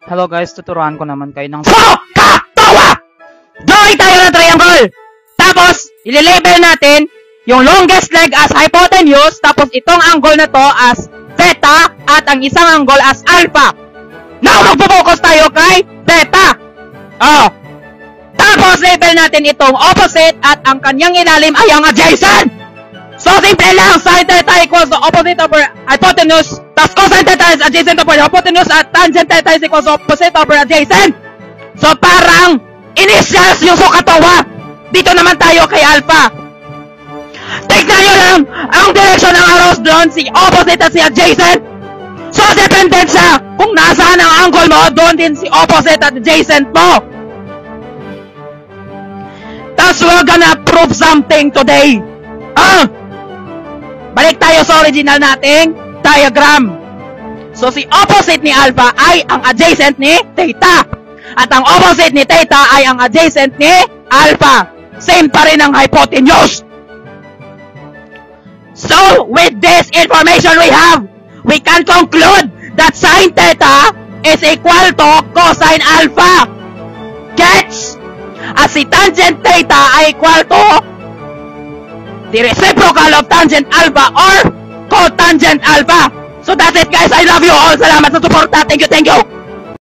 Hello guys, tuturuan ko naman kayo ng Tawa! Drawing tayo ng triangle! Tapos, ililabel natin yung longest leg as hypotenuse, tapos itong angle na to as theta, at ang isang angle as alpha. Now, magpo-focus tayo kay theta. Oh. Tapos, label natin itong opposite at ang kanyang ilalim ay ang adjacent. So, simple lang, sin theta equals the opposite over hypotenuse, tapos cosine theta is adjacent over hypotenuse, at tangent theta is equals opposite over adjacent. So, parang initials yung sukatawa. Dito naman tayo kay alpha. Tignan nyo lang, ang direction ng arrows doon, si opposite at si adjacent. So, dependent siya kung nasaan ang angle mo, doon din si opposite at adjacent mo. Tapos, we're gonna prove something today. Balik tayo sa original nating diagram. So, si opposite ni alpha ay ang adjacent ni theta. At ang opposite ni theta ay ang adjacent ni alpha. Same pa rin ang hypotenuse. So, with this information we can conclude that sin theta is equal to cosine alpha. Gets? At si tangent theta ay equal to the reciprocal of tangent alpha or cotangent alpha. So that's it guys. I love you all. Salamat sa support. Thank you.